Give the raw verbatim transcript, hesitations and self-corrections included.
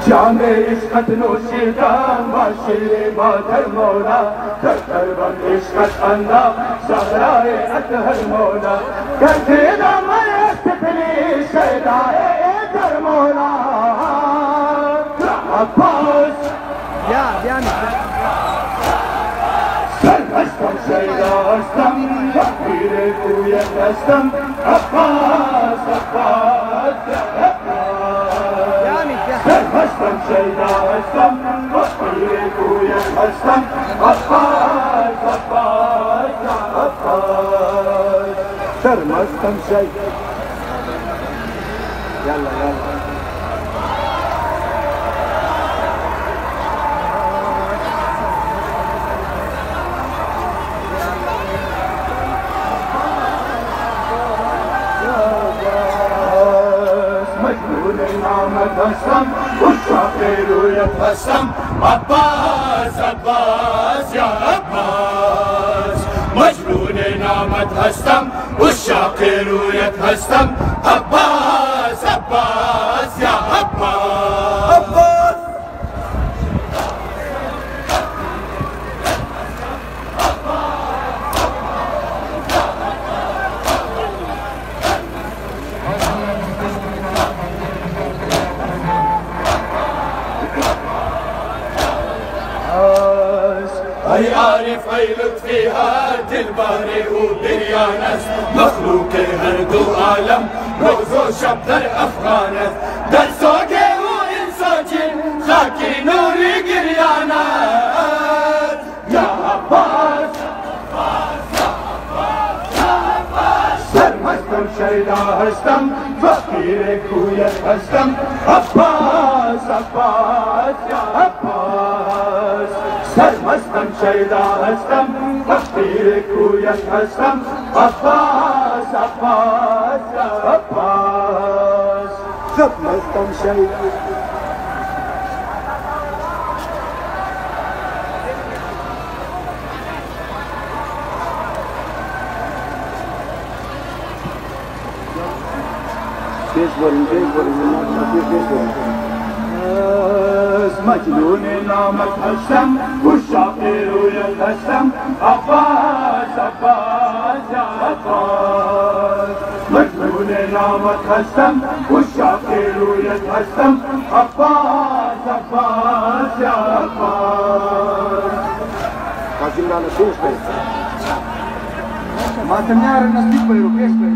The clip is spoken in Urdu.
जाम इश्कत नोशीदा माशिरे माधर मौला दर बम इश्कत अन्ना सहराए अतहर मौला करते दामन तिफली शहदाए दर मौला अब्बास या या सरहस्तं शैदास्तं फकीरे कुयस्तं अब्बास अब्बास सरहस्तं शैदास्तं फकीरे कुयस्तं अब्बास अब्बास अब्बास सरमस्तं शै यल्ला यल्ला Hastam, Ushaqiru Hastam, Abbas, Abbas, Ya Abbas. Majnoon Namat Hastam, Ushaqiru Hastam, Abbas, Abbas, Ya Abbas. Abbas. أي عارف أي لطفها الباري وبريانس مخلوق هردو عالم روزو شبدر أفغانس در سوقي وإنساجين خاكي نوري قريانس يا عباس سرمستم شيدا هستم فقيرك ويا هستم عباس عباس يا عباس सरमस्तम शैदा हस्तम फकीर कुयत हस्तम अब्बास अब्बास अब्बास सरमस्तम शैदा बेसबॉल बेसबॉल बेसबॉल مجنون نامت هستم والشاقر يلهستم عباس عباس يا عباس مجنون نامت هستم والشاقر يلهستم عباس عباس يا عباس قاسم على شوش ما تمنع الناس تكبر وكيف